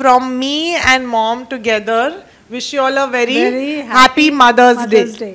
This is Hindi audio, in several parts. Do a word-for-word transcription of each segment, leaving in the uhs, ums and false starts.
from me and mom together, wish you all a very, very happy, happy Mother's, Mother's Day. Day.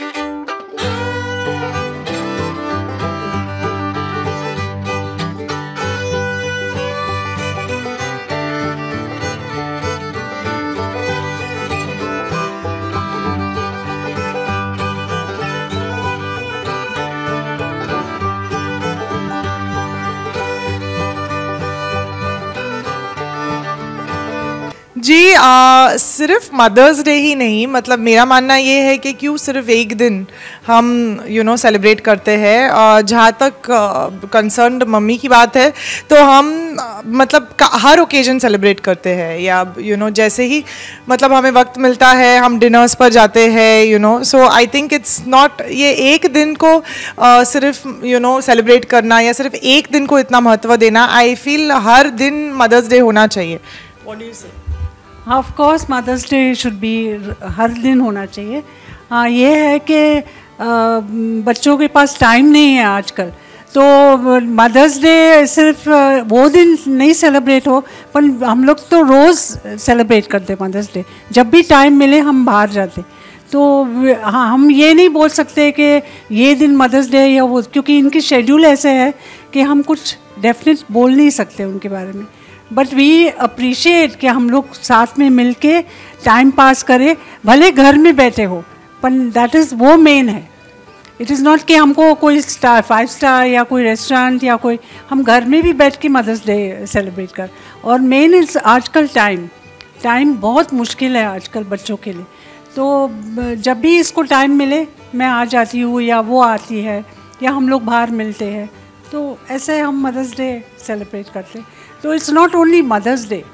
जी आ, सिर्फ मदर्स डे ही नहीं, मतलब मेरा मानना ये है कि क्यों सिर्फ एक दिन हम यू नो सेलिब्रेट करते हैं। जहाँ तक कंसर्न मम्मी की बात है तो हम आ, मतलब हर ओकेजन सेलिब्रेट करते हैं, या यू नो जैसे ही मतलब हमें वक्त मिलता है हम डिनर्स पर जाते हैं, you know. So I think it's not ये एक दिन को आ, सिर्फ यू नो सेलिब्रेट करना या सिर्फ एक दिन को इतना महत्व देना। आई फील हर दिन मदर्स डे होना चाहिए। What do you say? Of course mother's day should be हर दिन होना चाहिए। हाँ, ये है कि बच्चों के पास टाइम नहीं है आजकल, तो मदर्स डे सिर्फ वो दिन नहीं सेलिब्रेट हो, पर हम लोग तो रोज़ सेलिब्रेट करते मदर्स डे। जब भी टाइम मिले हम बाहर जाते, तो हाँ हम ये नहीं बोल सकते कि ये दिन मदर्स डे या वो, क्योंकि इनकी शेड्यूल ऐसे है कि हम कुछ डेफिनेट बोल नहीं सकते उनके बारे में। बट वी अप्रिशिएट कि हम लोग साथ में मिल के टाइम पास करें, भले घर में बैठे हो, पर दैट इज़ वो मेन है। इट इज़ नॉट कि हमको कोई स्टार फाइव स्टार या कोई रेस्टोरेंट या कोई, हम घर में भी बैठ के मदर्स डे सेलिब्रेट कर। और मेन इज़ आजकल टाइम टाइम बहुत मुश्किल है आजकल बच्चों के लिए, तो जब भी इसको टाइम मिले मैं आ जाती हूँ या वो आती है या हम लोग बाहर मिलते हैं, तो ऐसे हम मदर्स डे सेलिब्रेट करते हैं। तो it's not only mother's day.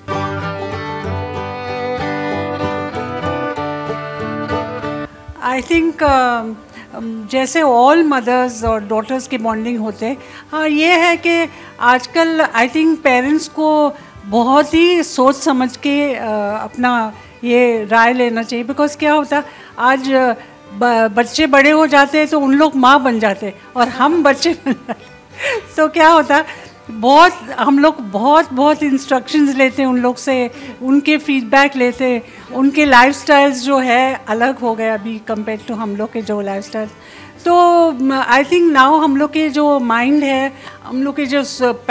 I think जैसे ऑल मदर्स और डॉटर्स के बॉन्डिंग होते हैं, हाँ ये है कि आजकल आई थिंक पेरेंट्स को बहुत ही सोच समझ के uh, अपना ये राय लेना चाहिए। बिकॉज क्या होता है आज ब, बच्चे बड़े हो जाते हैं तो उन लोग माँ बन जाते हैं और हम बच्चे बन जाते, तो क्या होता है बहुत हम लोग बहुत बहुत इंस्ट्रक्शंस लेते हैं उन लोग से, उनके फीडबैक लेते हैं। उनके लाइफस्टाइल्स जो है अलग हो गए अभी कंपेयर टू हम लोग के जो लाइफस्टाइल। तो आई थिंक नाउ हम लोग के जो माइंड है, हम लोग के जो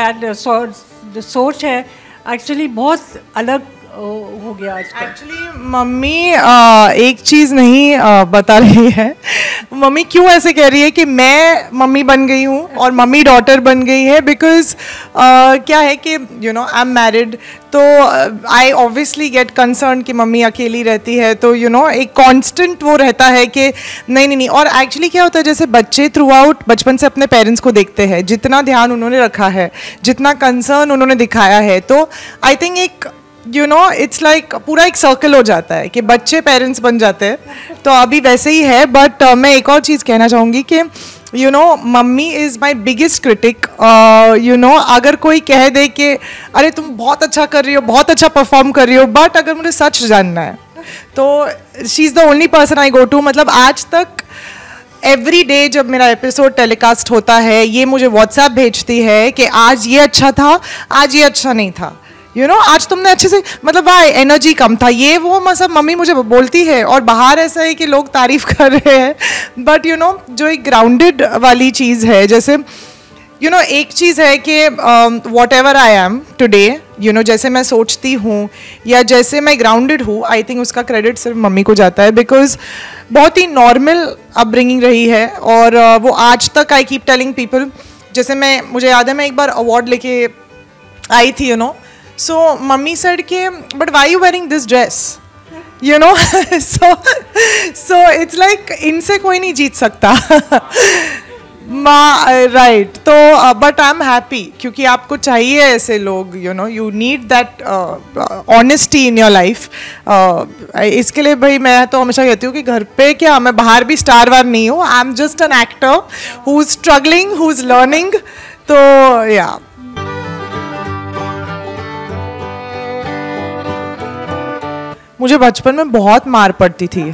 सोच है एक्चुअली बहुत अलग हो गया आजकल। एक्चुअली मम्मी आ, एक चीज़ नहीं आ, बता रही है। मम्मी क्यों ऐसे कह रही है कि मैं मम्मी बन गई हूँ और मम्मी डॉटर बन गई है, बिकॉज क्या है कि you know I am married, तो आई ऑब्वियसली गेट कंसर्न कि मम्मी अकेली रहती है, तो यू you नो know, एक कांस्टेंट वो रहता है कि नहीं नहीं नहीं। और एक्चुअली क्या होता है, जैसे बच्चे थ्रू आउट बचपन से अपने पेरेंट्स को देखते हैं, जितना ध्यान उन्होंने रखा है, जितना कंसर्न उन्होंने दिखाया है, तो आई थिंक एक यू नो इट्स लाइक पूरा एक सर्कल हो जाता है कि बच्चे पेरेंट्स बन जाते हैं। तो अभी वैसे ही है। बट uh, मैं एक और चीज़ कहना चाहूँगी कि you know mummy is my biggest critic. You know अगर कोई कह दे कि अरे तुम बहुत अच्छा कर रही हो, बहुत अच्छा परफॉर्म कर रही हो, बट अगर मुझे सच जानना है तो she is the only person I go to. मतलब आज तक एवरी डे जब मेरा एपिसोड टेलीकास्ट होता है, ये मुझे व्हाट्सएप भेजती है कि आज ये अच्छा था, आज ये अच्छा नहीं था, यू you नो know, आज तुमने अच्छे से, मतलब वाह एनर्जी कम था, ये वो मतलब मम्मी मुझे बोलती है। और बाहर ऐसा है कि लोग तारीफ कर रहे हैं, बट यू नो जो एक ग्राउंडेड वाली चीज़ है, जैसे यू you नो know, एक चीज़ है कि whatever I am today, you know जैसे मैं सोचती हूँ या जैसे मैं ग्राउंडेड हूँ, आई थिंक उसका क्रेडिट सिर्फ मम्मी को जाता है, बिकॉज बहुत ही नॉर्मल अपब्रिंगिंग रही है। और uh, वो आज तक आई कीप टेलिंग पीपल, जैसे मैं मुझे याद है मैं एक बार अवार्ड लेके आई थी, you know so mummy said ke but why are you wearing this dress, you know so so it's like इनसे कोई नहीं जीत सकता माँ राइट। तो बट आई एम हैप्पी क्योंकि आपको चाहिए ऐसे लोग, you know you need that honesty in your life. इसके लिए भाई मैं तो हमेशा कहती हूँ कि घर पे क्या, मैं बाहर भी स्टार वार नहीं हूँ, I am just an actor who is struggling, who is learning. तो या मुझे बचपन में बहुत मार पड़ती थी,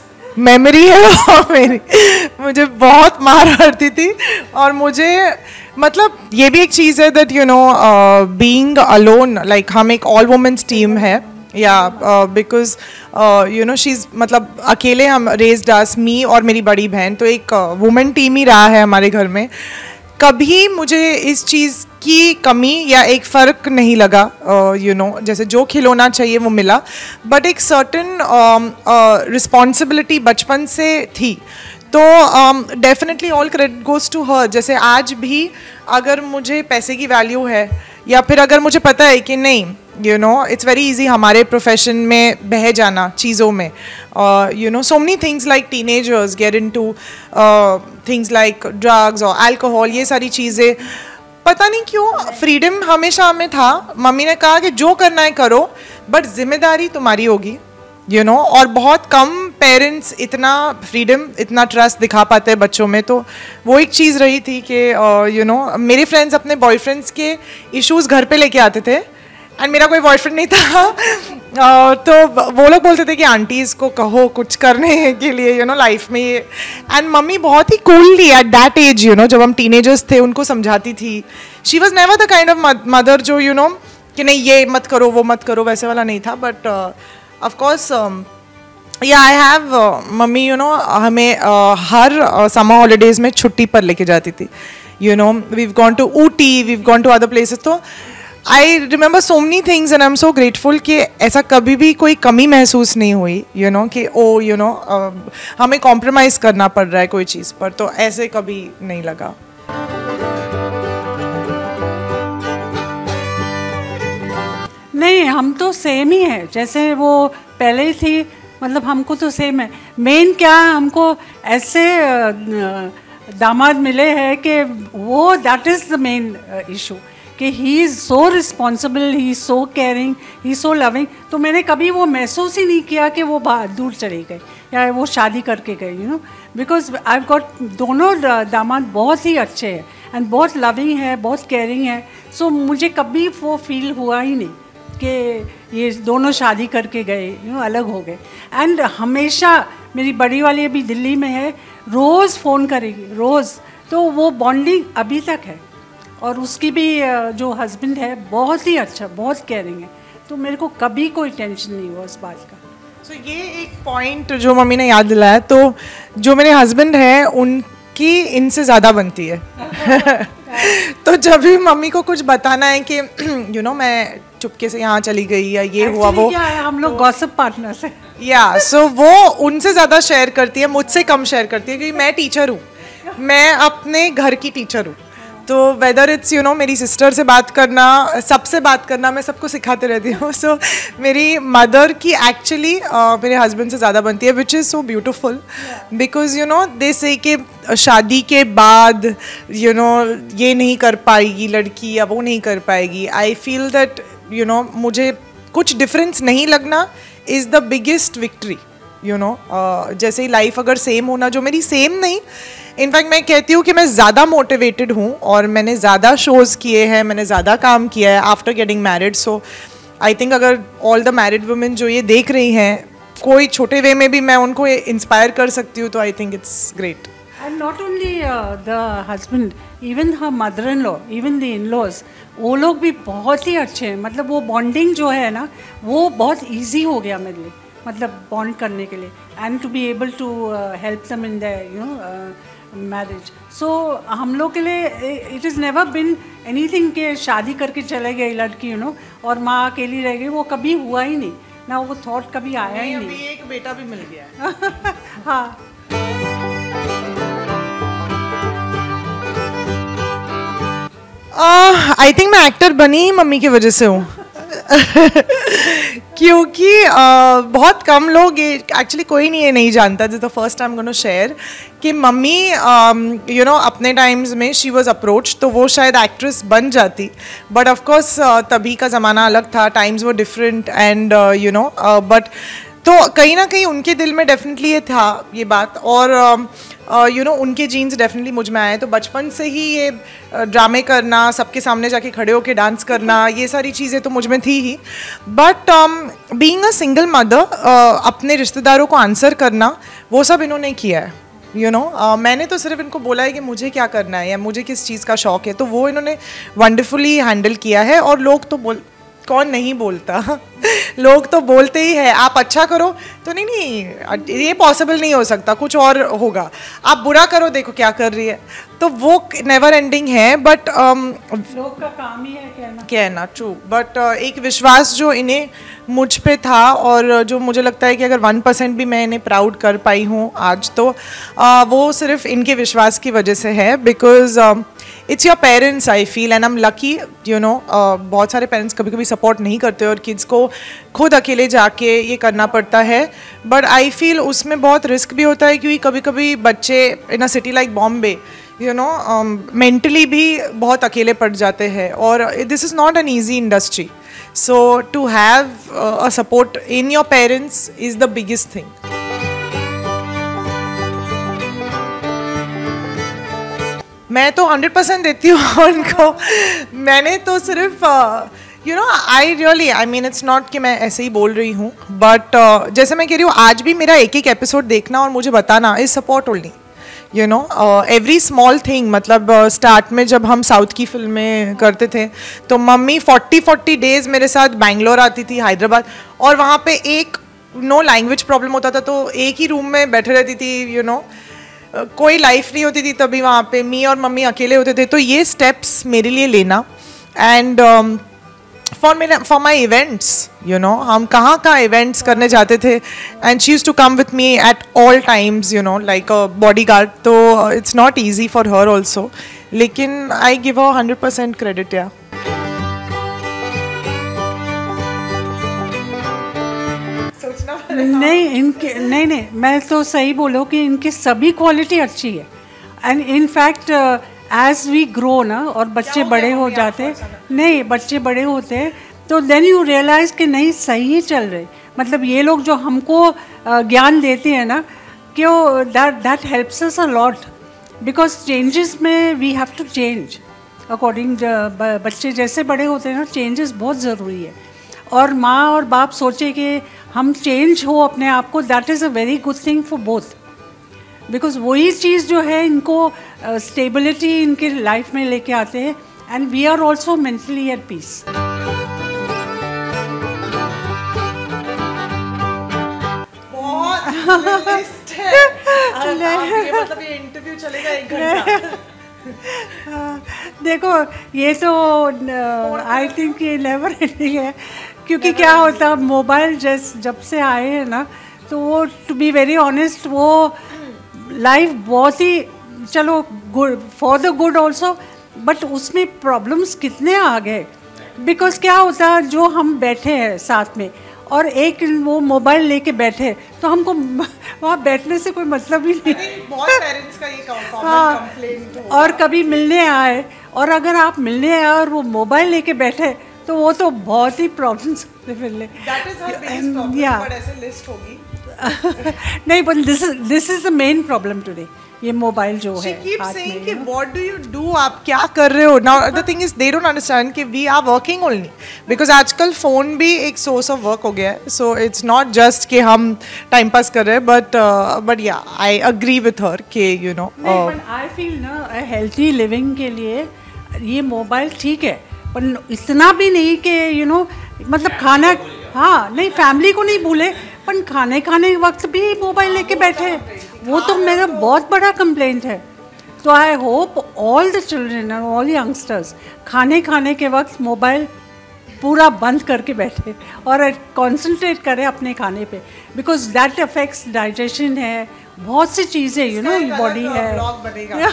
मेमोरी है मेरी, मुझे बहुत मार पड़ती थी। और मुझे मतलब ये भी एक चीज़ है that you know being alone, like हम एक ऑल वुमेन्स टीम है या because you know she is, मतलब अकेले हम रेज्ड अस, मी और मेरी बड़ी बहन, तो एक वुमेन uh, टीम ही रहा है हमारे घर में। कभी मुझे इस चीज़ की कमी या एक फ़र्क नहीं लगा, यू नो जैसे जो खिलौना चाहिए वो मिला, बट एक सर्टन रिस्पॉन्सिबिलिटी बचपन से थी। तो definitely all credit goes to her. जैसे आज भी अगर मुझे पैसे की वैल्यू है या फिर अगर मुझे पता है कि नहीं, you know it's very easy हमारे प्रोफेशन में बह जाना चीज़ों में, you know so many things like teenagers get into things like drugs और अल्कोहल, ये सारी चीज़ें पता नहीं क्यों फ्रीडम हमेशा हमें था। मम्मी ने कहा कि जो करना है करो बट जिम्मेदारी तुम्हारी होगी, यू नो और बहुत कम पेरेंट्स इतना फ्रीडम, इतना ट्रस्ट दिखा पाते हैं बच्चों में। तो वो एक चीज़ रही थी कि यू नो मेरे फ्रेंड्स अपने बॉयफ्रेंड्स के इश्यूज़ घर पे लेके आते थे एंड मेरा कोई बॉयफ्रेंड नहीं था। uh, तो वो लोग बोलते थे कि आंटीज़ को कहो कुछ करने के लिए, यू नो लाइफ में ये। एंड मम्मी बहुत ही coolly at that age, you know जब हम टीनेजर्स थे, उनको समझाती थी। She was never the kind of mother जो यू नो कि नहीं ये मत करो वो मत करो, वैसे वाला नहीं था। बट ऑफ कोर्स या I have mummy you know हमें uh, हर समर uh, हॉलीडेज़ में छुट्टी पर लेके जाती थी। You know we've gone to Ooty, we've gone to other places. तो I remember so many things and I am so grateful कि ऐसा कभी भी कोई कमी महसूस नहीं हुई, यू नो कि ओ यू नो हमें कॉम्प्रोमाइज़ करना पड़ रहा है कोई चीज़ पर, तो ऐसे कभी नहीं लगा। नहीं, हम तो सेम ही है जैसे वो पहले ही थी, मतलब हमको तो सेम है। मेन क्या हमको ऐसे दामाद मिले हैं कि वो that is the main issue कि he is so responsible, he is so caring, he is so loving. तो मैंने कभी वो महसूस ही नहीं किया कि वो दूर चले गए या वो शादी करके गए, you know because I got दोनों दामाद बहुत ही अच्छे हैं एंड बहुत लविंग है, बहुत केयरिंग है। सो so, मुझे कभी वो फील हुआ ही नहीं कि ये दोनों शादी करके गए, यू नो अलग हो गए। एंड हमेशा मेरी बड़ी वाली अभी दिल्ली में है, रोज़ फ़ोन करेगी रोज़, तो वो बॉन्डिंग अभी तक है। और उसकी भी जो हस्बैंड है बहुत ही अच्छा, बहुत केयरिंग है, तो मेरे को कभी कोई टेंशन नहीं हुआ इस बात का। सो so, ये एक पॉइंट जो मम्मी ने याद दिलाया, तो जो मेरे हस्बैंड हैं उनकी इनसे ज़्यादा बनती है। तो जब भी मम्मी को कुछ बताना है कि यू you नो know, मैं चुपके से यहाँ चली गई या ये हुआ वो, क्या है, हम लोग गॉसिप पार्टनर्स हैं या सो वो उनसे ज़्यादा शेयर करती है, मुझसे कम शेयर करती है, क्योंकि मैं टीचर हूँ, मैं अपने घर की टीचर हूँ। तो वेदर इट्स यू नो मेरी सिस्टर से बात करना, सबसे बात करना, मैं सबको सिखाते रहती हूँ। सो so, मेरी मदर की एक्चुअली uh, मेरे हस्बैंड से ज़्यादा बनती है, which is so beautiful because you know they say कि शादी के बाद यू नो ये नहीं कर पाएगी लड़की या वो नहीं कर पाएगी। I feel that you know मुझे कुछ डिफरेंस नहीं लगना is the biggest victory, you know जैसे ही लाइफ अगर सेम होना, जो मेरी सेम नहीं, इनफैक्ट मैं कहती हूँ कि मैं ज़्यादा मोटिवेटेड हूँ और मैंने ज़्यादा शोज़ किए हैं, मैंने ज़्यादा काम किया है after getting married. So I think अगर ऑल द मैरिड वुमेन जो ये देख रही हैं, कोई छोटे वे में भी मैं उनको इंस्पायर कर सकती हूँ, तो I think it's great. And not only the husband, even her mother in law, even the in laws, वो लोग भी बहुत ही अच्छे हैं। मतलब वो बॉन्डिंग जो है ना, वो बहुत ईजी हो गया मेरे लिए, मतलब बॉन्ड करने के लिए, and to be able to help them in the you know marriage. So हम लोग के लिए it is never been anything कि शादी करके चले गए लड़की, यू नो और माँ अकेली रह गई, वो कभी हुआ ही नहीं ना, वो थॉट कभी आया ही नहीं। अभी एक बेटा भी मिल गया है। हाँ, आई uh, थिंक मैं एक्टर बनी ही मम्मी की वजह से हूँ। क्योंकि uh, बहुत कम लोग, ये एक्चुअली कोई नहीं ये नहीं जानता, this the first time gonna share कि मम्मी यू नो अपने टाइम्स में शी वाज अप्रोच, तो वो शायद एक्ट्रेस बन जाती, बट ऑफ कोर्स तभी का ज़माना अलग था, times were different and you know but तो कहीं ना कहीं उनके दिल में डेफिनेटली ये था ये बात, और यू नो उनके जीन्स डेफिनेटली मुझ में आए। तो बचपन से ही ये ड्रामे करना, सबके सामने जाके खड़े होके डांस करना, ये सारी चीज़ें तो मुझ में थी ही। But being a single mother, अपने रिश्तेदारों को आंसर करना, वो सब इन्होंने किया है, you you know know, uh, मैंने तो सिर्फ इनको बोला है कि मुझे क्या करना है या मुझे किस चीज़ का शौक है, तो वो इन्होंने वंडरफुली हैंडल किया है। और लोग तो बोल कौन नहीं बोलता लोग तो बोलते ही है आप अच्छा करो तो नहीं नहीं ये पॉसिबल नहीं हो सकता, कुछ और होगा, आप बुरा करो देखो क्या कर रही है, तो वो नेवर एंडिंग है। बट um, लोग का काम ही है कहना कहना ट्रू, बट uh, एक विश्वास जो इन्हें मुझ पे था और जो मुझे लगता है कि अगर वन परसेंट भी मैं इन्हें प्राउड कर पाई हूँ आज, तो uh, वो सिर्फ इनके विश्वास की वजह से है। Because it's your parents I feel and I am lucky, you know. बहुत सारे पेरेंट्स कभी कभी सपोर्ट नहीं करते और किड्स को खुद अकेले जाके ये करना पड़ता है, बट आई फील उसमें बहुत रिस्क भी होता है, क्योंकि कभी कभी बच्चे in a city like Bombay you know mentally भी बहुत अकेले पड़ जाते हैं, और this is not an easy industry, so to have a support in your parents is the biggest thing. मैं तो हंड्रेड परसेंट देती हूँ उनको। मैंने तो सिर्फ you know I really I mean it's not कि मैं ऐसे ही बोल रही हूँ, बट uh, जैसे मैं कह रही हूँ आज भी मेरा एक एक एपिसोड देखना और मुझे बताना is support only, you know every small thing. मतलब स्टार्ट uh, में जब हम साउथ की फिल्में करते थे तो मम्मी फोर्टी फोर्टी डेज मेरे साथ बैंगलोर आती थी, हैदराबाद, और वहाँ पे एक नो लैंग्वेज प्रॉब्लम होता था तो एक ही रूम में बैठे रहती थी, you you know know, Uh, कोई लाइफ नहीं होती थी तभी वहाँ पे, मी और मम्मी अकेले होते थे। तो ये स्टेप्स मेरे लिए लेना एंड फॉर मेरा for my events, you know हम कहाँ कहाँ इवेंट्स करने जाते थे and she used to come with me at all times, you know like a bodyguard. तो it's not easy for her also, लेकिन I give a hundred percent credit. या नहीं इनके नहीं नहीं मैं तो सही बोलो कि इनकी सभी क्वालिटी अच्छी है, and in fact as we grow ना और बच्चे बड़े हो जाते नहीं बच्चे बड़े होते हैं तो देन यू रियलाइज़ कि नहीं सही ही चल रहे, मतलब ये लोग जो हमको ज्ञान देते हैं ना क्यों that that helps us a lot, because changes में we have to change according. बच्चे जैसे बड़े होते हैं ना चेंजेस बहुत ज़रूरी है, और माँ और बाप सोचे कि हम चेंज हो अपने आप को, that is a very good thing for both, because वही चीज़ जो है इनको स्टेबिलिटी uh, इनके लाइफ में लेके आते हैं, and we are also mentally at peace. मतलब ये इंटरव्यू चलेगा एक घंटा। देखो ये तो आई थिंक ये नेवर एंडिंग है, क्योंकि क्या होता है मोबाइल जैस जब से आए हैं ना तो वो टू बी वेरी ऑनेस्ट वो लाइफ बहुत ही चलो good for the good also, but उसमें प्रॉब्लम्स कितने आ गए, बिकॉज क्या होता है जो हम बैठे हैं साथ में और एक वो मोबाइल लेके बैठे तो हमको वहाँ बैठने से कोई मतलब ही नहीं। बहुत पेरेंट्स का ये कॉमन कंप्लेंट है। और कभी मिलने आए और अगर आप मिलने आए और वो मोबाइल लेके बैठे तो वो तो बहुत ही प्रॉब्लम्स होते फिर ले। That is her biggest problem, but ऐसे लिस्ट होगी। नहीं, but this is this is the main problem today. ये मोबाइल जो है हाथ में कि what do you do, आप क्या कर रहे हो? Now the thing is they don't understand कि we are working only because आजकल फ़ोन भी एक source of work हो गया है, so it's not just कि हम टाइम पास कर रहे हैं, but uh, but yeah I agree with her कि you know नहीं, but I feel ना healthy living के लिए ये मोबाइल ठीक है पर इतना भी नहीं कि यू नो मतलब खाना हाँ नहीं फैमिली को नहीं भूले पर खाने खाने वक्त भी मोबाइल लेके बैठे, वो तो मेरा बहुत बड़ा कंप्लेंट है। तो I hope all the children और ऑल यंगस्टर्स खाने खाने के वक्त मोबाइल पूरा बंद करके बैठे और कंसंट्रेट करें अपने खाने पे, बिकॉज दैट अफेक्ट्स डाइजेशन है, बहुत सी चीज़ें यू नो बॉडी है।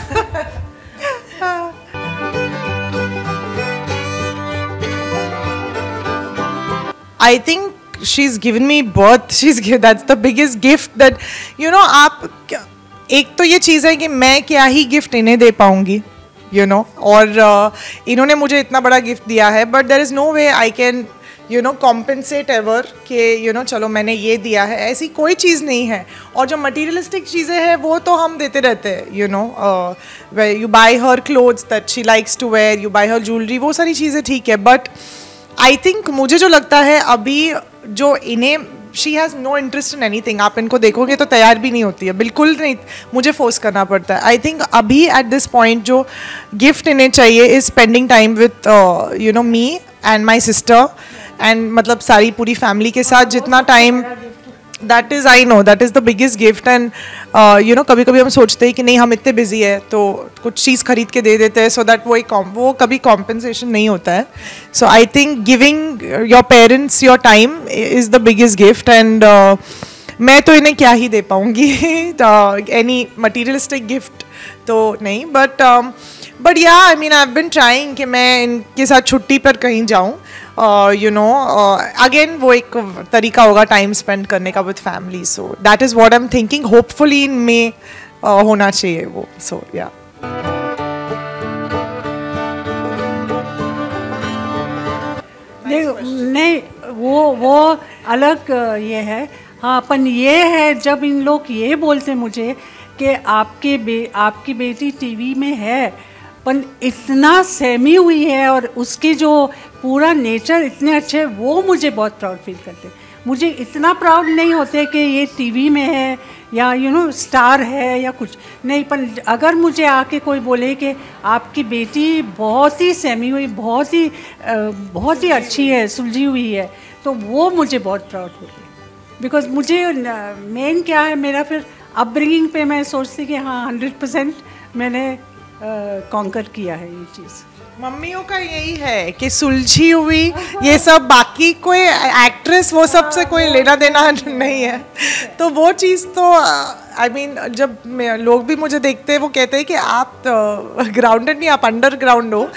I think she's given me birth. She's given, that's the biggest gift that you know आप एक तो ये चीज़ है कि मैं क्या ही गिफ्ट इन्हें दे पाऊँगी you know और uh, इन्होंने मुझे इतना बड़ा गिफ्ट दिया है, but there is no way I can you know compensate ever कि you know चलो मैंने ये दिया है, ऐसी कोई चीज़ नहीं है। और जो materialistic चीज़ें हैं वो तो हम देते रहते हैं you know uh, where you buy her clothes that she likes to wear, you buy her jewelry, वो सारी चीज़ें ठीक है, but आई थिंक मुझे जो लगता है अभी जो इन्हें she has no interest in anything. आप इनको देखोगे तो तैयार भी नहीं होती है, बिल्कुल नहीं, मुझे फोर्स करना पड़ता है. आई थिंक अभी एट दिस पॉइंट जो गिफ्ट इन्हें चाहिए is spending time with you know me and my sister and मतलब सारी पूरी फैमिली के साथ जितना time, that is I know that is the biggest gift. And you know कभी कभी हम सोचते हैं कि नहीं हम इतने बिजी है तो कुछ चीज़ खरीद के दे देते हैं सो दैट वो एक वो कभी कॉम्पनसेशन नहीं होता है. So I think giving your parents your time is the biggest gift. And मैं तो इन्हें क्या ही दे पाऊँगी, एनी मटीरियलिस्टिक गिफ्ट तो नहीं. But but yeah I mean I have been trying कि मैं इनके साथ छुट्टी पर कहीं जाऊँ. यू नो अगेन वो एक तरीका होगा टाइम स्पेंड करने का with family. So that is what I am thinking. Hopefully इनमें uh, होना चाहिए वो. सो या नहीं वो वो अलग ये है. हाँ अपन ये है जब इन लोग ये बोलते मुझे कि आपके बे आपकी बेटी टीवी में है पर इतना सहमी हुई है और उसकी जो पूरा नेचर इतने अच्छे, वो मुझे बहुत प्राउड फील करते. मुझे इतना प्राउड नहीं होते कि ये टीवी में है या यू नो स्टार है या कुछ नहीं. पर अगर मुझे आके कोई बोले कि आपकी बेटी बहुत ही सहमी हुई, बहुत ही बहुत ही अच्छी है, सुलझी हुई है, तो वो मुझे बहुत प्राउड होती है. बिकॉज मुझे मेन क्या है मेरा फिर अपब्रिंगिंग पे मैं सोचती कि हाँ हंड्रेड परसेंट मैंने कॉन्कर uh, किया है ये चीज़. मम्मियों का यही है कि सुलझी हुई, ये सब बाकी कोई एक्ट्रेस वो सब से कोई लेना देना नहीं है. तो वो चीज़ तो आई मीन जब लोग भी मुझे देखते हैं वो कहते हैं कि आप ग्राउंडेड नहीं, आप अंडरग्राउंड हो.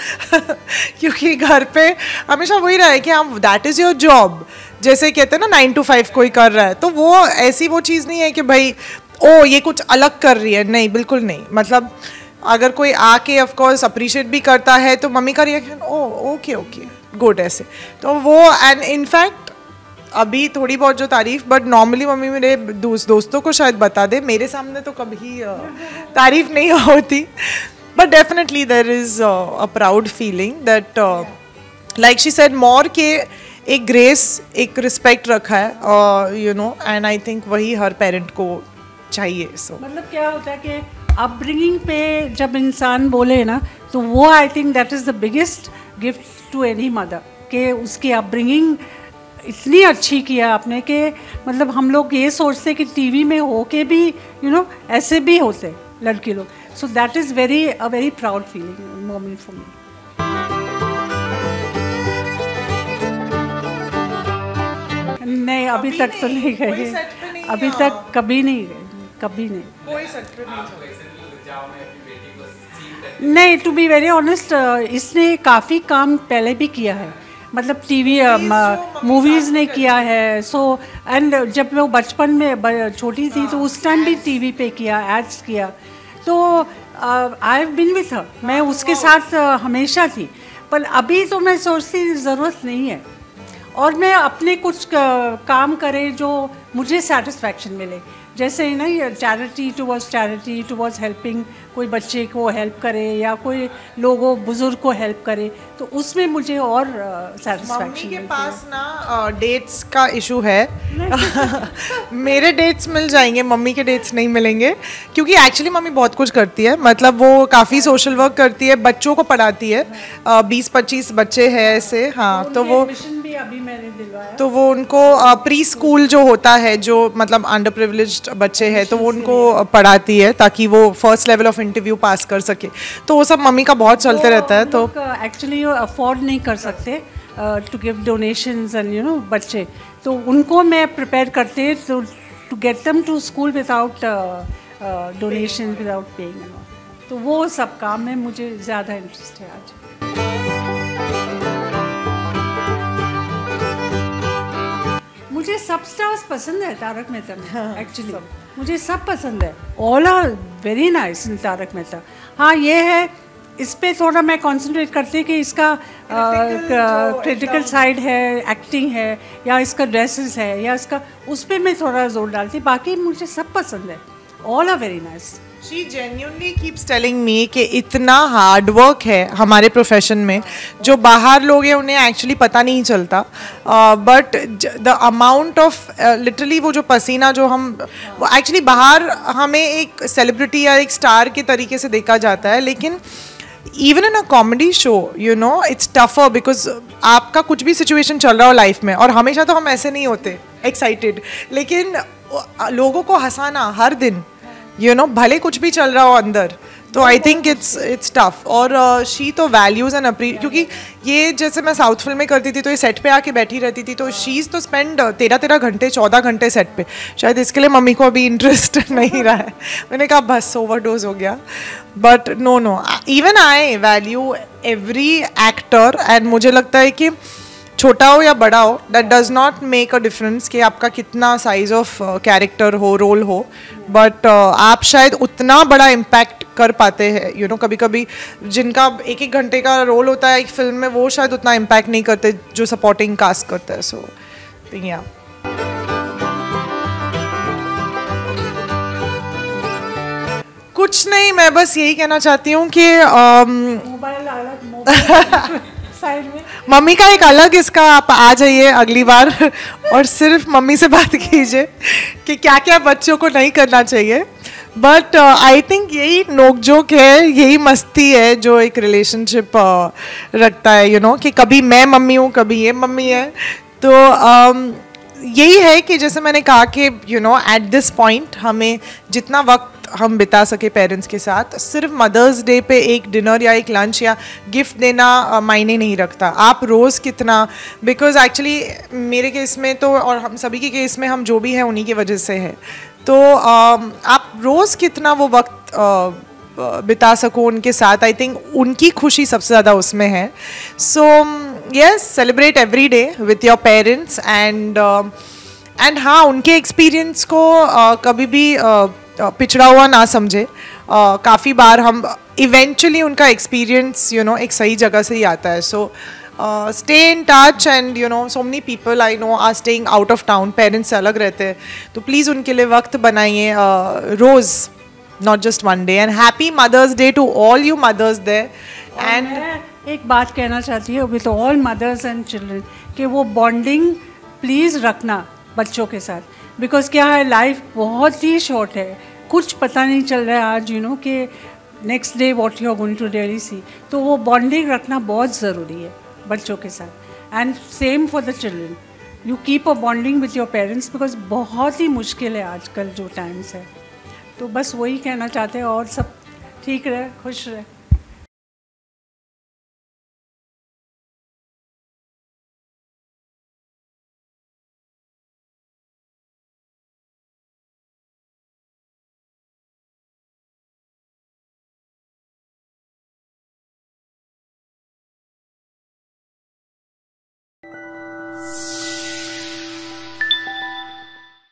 क्योंकि घर पे हमेशा वही रहा है कि हम दैट इज़ योर जॉब, जैसे कहते हैं ना नाइन टू फाइव कोई कर रहा है. तो वो ऐसी वो चीज़ नहीं है कि भाई ओ ये कुछ अलग कर रही है, नहीं बिल्कुल नहीं. मतलब अगर कोई आके ऑफ कोर्स अप्रिशिएट भी करता है तो मम्मी का reaction oh okay okay good ऐसे. तो वो एंड इनफैक्ट अभी थोड़ी बहुत जो तारीफ, बट नॉर्मली मम्मी मेरे दोस्त दोस्तों को शायद बता दे, मेरे सामने तो कभी तारीफ नहीं होती. But definitely there is a proud feeling that like she said more के एक ग्रेस एक रिस्पेक्ट रखा है you know. And I think वही हर पेरेंट को चाहिए. सो so. मतलब क्या होता है कि अपब्रिंगिंग पे जब इंसान बोले ना तो वो I think that is the biggest gift to any mother कि उसकी अपब्रिंगिंग इतनी अच्छी किया आपने कि मतलब हम लोग ये सोचते कि टीवी में हो के भी यू नो ऐसे भी होते लड़के लोग. So that is very a very proud feeling moment for me. नहीं अभी तक तो नहीं गए, अभी तक कभी नहीं गए, कभी नहीं. कोई सेट पे नहीं नहीं टू बी वेरी ऑनेस्ट इसने काफ़ी काम पहले भी किया है. मतलब टीवी मूवीज़ ने किया है. सो एंड जब वो बचपन में छोटी थी तो उस टाइम भी टीवी पे किया, एड्स किया. तो I have been with her, मैं उसके साथ uh, हमेशा थी. पर अभी तो मैं सोचती ज़रूरत नहीं है और मैं अपने कुछ काम करें जो मुझे सेटिस्फैक्शन मिले. जैसे ना ये charity towards charity towards helping, कोई बच्चे को हेल्प करे या कोई लोगों बुजुर्ग को हेल्प करे, तो उसमें मुझे और सेटिस्फैक्शन. मम्मी के पास ना डेट्स का इशू है. मेरे डेट्स मिल जाएंगे, मम्मी के डेट्स नहीं मिलेंगे क्योंकि एक्चुअली मम्मी बहुत कुछ करती है. मतलब वो काफ़ी सोशल वर्क करती है, बच्चों को पढ़ाती है. बीस पच्चीस बच्चे हैं ऐसे. हाँ तो वो अभी मैंने दिलवाया. तो वो उनको प्री स्कूल जो होता है जो मतलब अंडर प्रिविलेज्ड बच्चे हैं तो वो उनको पढ़ाती है ताकि वो first level of interview pass कर सके. तो वो सब मम्मी का बहुत चलते रहता है. तो एक्चुअली अफोर्ड नहीं कर सकते to give donations and you know बच्चे, तो उनको मैं प्रिपेयर करते to to get them to school without donation without paying. तो वो सब काम में मुझे ज़्यादा इंटरेस्ट है आज. मुझे सब स्टार्स पसंद है तारक मेहता में. एक्चुअली हाँ, मुझे सब पसंद है. All are very nice in Tarak Mehta. हाँ ये है इस पे थोड़ा मैं कंसंट्रेट करती हूँ कि इसका क्रिटिकल साइड है, एक्टिंग है या इसका ड्रेसेस है या इसका, उस पर मैं थोड़ा जोर डालती. बाकी मुझे सब पसंद है. All are very nice. She genuinely keeps telling me कि इतना हार्ड वर्क है हमारे प्रोफेशन में जो बाहर लोग हैं उन्हें एक्चुअली पता नहीं चलता, but the amount of literally वो जो पसीना जो हम वो एक्चुअली बाहर हमें एक सेलिब्रिटी या एक स्टार के तरीके से देखा जाता है, लेकिन even in a comedy show you know it's tougher because आपका कुछ भी सिचुएशन चल रहा हो लाइफ में, और हमेशा तो हम ऐसे नहीं होते एक्साइटेड, लेकिन लोगों को हंसाना हर दिन यू नो भले कुछ भी चल रहा हो अंदर, तो I think it's it's tough. और शी तो वैल्यूज़ एंड अप्री, क्योंकि ये जैसे मैं साउथ फिल्म में करती थी तो ये सेट पे आके बैठी रहती थी, तो शीज़ तो स्पेंड तेरह तेरह घंटे चौदह घंटे सेट पे. शायद इसके लिए मम्मी को अभी इंटरेस्ट नहीं रहा है. मैंने कहा बस ओवरडोज हो गया. But no no even I value every actor, and मुझे लगता है कि छोटा हो या बड़ा हो that does not make a difference कि आपका कितना साइज ऑफ कैरेक्टर हो, रोल हो, बट uh, आप शायद उतना बड़ा इम्पैक्ट कर पाते हैं यू नो. कभी कभी जिनका एक एक घंटे का रोल होता है एक फिल्म में, वो शायद उतना इम्पैक्ट नहीं करते जो सपोर्टिंग कास्ट करता है. सो या कुछ नहीं, मैं बस यही कहना चाहती हूँ कि मोबाइल अलग, मोबाइल साइड में, मम्मी का एक अलग इसका आप आ जाइए अगली बार और सिर्फ मम्मी से बात कीजिए कि क्या क्या बच्चों को नहीं करना चाहिए. बट आई थिंक यही नोकझोंक है, यही मस्ती है जो एक रिलेशनशिप uh, रखता है यू you नो know, कि कभी मैं मम्मी हूँ कभी ये मम्मी है. तो um, यही है कि जैसे मैंने कहा कि you know at this point हमें जितना वक्त हम बिता सके पेरेंट्स के साथ, सिर्फ मदर्स डे पे एक डिनर या एक लंच या गिफ्ट देना मायने नहीं रखता. आप रोज़ कितना, बिकॉज एक्चुअली मेरे केस में तो और हम सभी के केस में हम जो भी हैं उन्हीं की वजह से है, तो आप रोज़ कितना वो वक्त बिता सको उनके साथ, आई थिंक उनकी खुशी सबसे ज़्यादा उसमें है. So yes, celebrate every day with your parents and and हाँ, उनके एक्सपीरियंस को uh, कभी भी uh, पिछड़ा हुआ ना समझे. uh, काफ़ी बार हम इवेंचुअली उनका एक्सपीरियंस यू नो एक सही जगह से ही आता है. So stay in touch and you know so many people I know are staying out of town, parents से अलग रहते हैं, तो प्लीज़ उनके लिए वक्त बनाइए uh, रोज़, not just one day. And happy mothers day to all you mothers there. And एक बात कहना चाहती हूँ with all mothers and children कि वो बॉन्डिंग प्लीज़ रखना बच्चों के साथ, बिकॉज क्या है, लाइफ बहुत ही शॉर्ट है, कुछ पता नहीं चल रहा है आज यू नो कि next day what you are going to really see. तो वो बॉन्डिंग रखना बहुत ज़रूरी है बच्चों के साथ. And same for the children, you keep a bonding with your parents because बहुत ही मुश्किल है आजकल जो टाइम्स है. तो बस वही कहना चाहते हैं, और सब ठीक रहे, खुश रहे.